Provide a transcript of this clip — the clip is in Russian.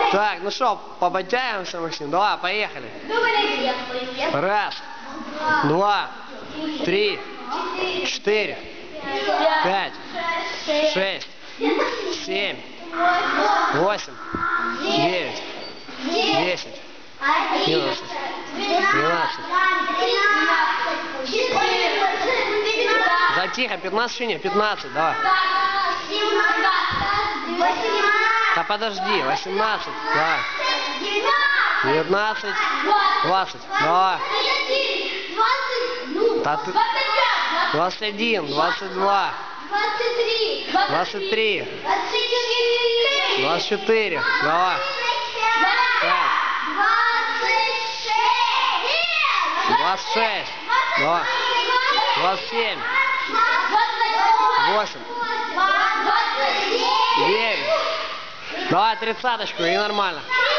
Так, ну что, подтягиваемся, Максим? Давай, поехали. Раз, два, три, 4, 5, 6, 7, 8, 9, 10, 11, 12. Да тихо, 15 еще нет, 15, давай. Да подожди, 18, давай. 19, 20, давай. 21, 22, 23, 24, давай. 26, давай. 27, 8, 9, давай 30-очку и нормально.